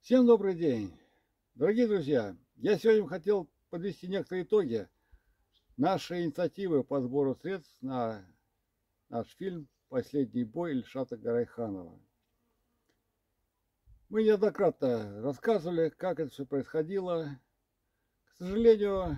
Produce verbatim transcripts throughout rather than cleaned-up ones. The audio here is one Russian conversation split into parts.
Всем добрый день, дорогие друзья! Я сегодня хотел подвести некоторые итоги нашей инициативы по сбору средств на наш фильм «Последний бой» Ильшата Гарайханова. Мы неоднократно рассказывали, как это все происходило. К сожалению,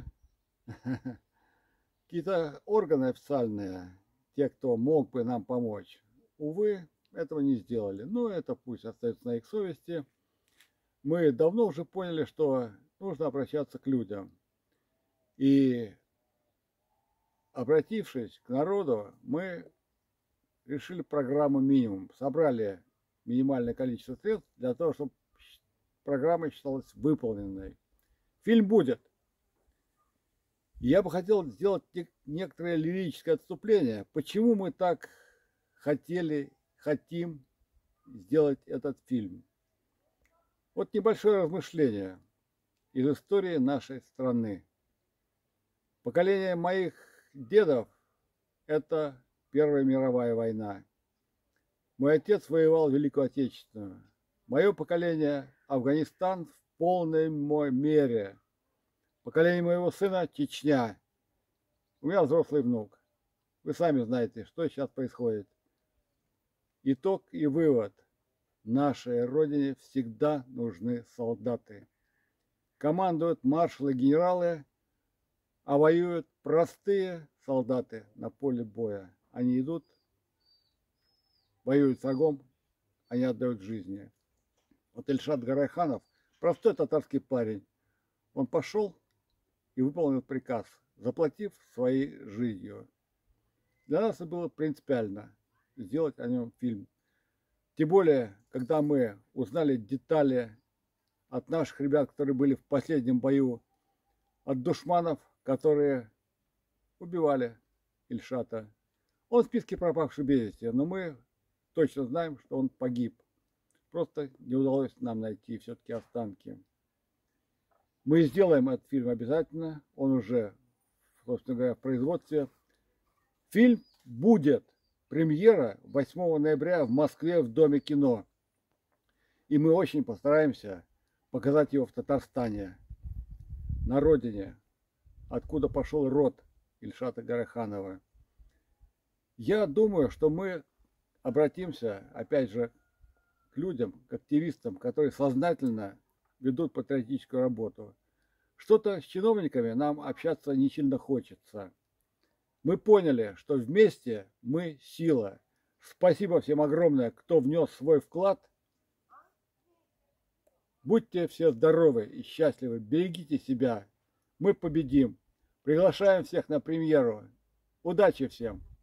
какие-то органы официальные, те, кто мог бы нам помочь, увы, этого не сделали. Но это пусть остается на их совести. Мы давно уже поняли, что нужно обращаться к людям. И, обратившись к народу, мы решили программу минимум. Собрали минимальное количество средств для того, чтобы программа считалась выполненной. Фильм будет. Я бы хотел сделать некоторое лирическое отступление. Почему мы так хотели, хотим сделать этот фильм? Вот небольшое размышление из истории нашей страны. Поколение моих дедов – это Первая мировая война. Мой отец воевал в Великую Отечественную. Мое поколение – Афганистан в полной мере. Поколение моего сына – Чечня. У меня взрослый внук. Вы сами знаете, что сейчас происходит. Итог и вывод. Нашей Родине всегда нужны солдаты. Командуют маршалы и генералы, а воюют простые солдаты на поле боя. Они идут, воюют с врагом, они отдают жизни. Вот Ильшат Гарайханов, простой татарский парень, он пошел и выполнил приказ, заплатив своей жизнью. Для нас это было принципиально сделать о нем фильм. Тем более, когда мы узнали детали от наших ребят, которые были в последнем бою, от душманов, которые убивали Ильшата. Он в списке пропавших без вести, но мы точно знаем, что он погиб. Просто не удалось нам найти все-таки останки. Мы сделаем этот фильм обязательно. Он уже, собственно говоря, в производстве. Фильм будет. Премьера восьмого ноября в Москве в Доме кино. И мы очень постараемся показать его в Татарстане, на родине, откуда пошел род Ильшата Гарайханова. Я думаю, что мы обратимся, опять же, к людям, к активистам, которые сознательно ведут патриотическую работу. Что-то с чиновниками нам общаться не сильно хочется. Мы поняли, что вместе мы сила. Спасибо всем огромное, кто внес свой вклад. Будьте все здоровы и счастливы, берегите себя. Мы победим. Приглашаем всех на премьеру. Удачи всем!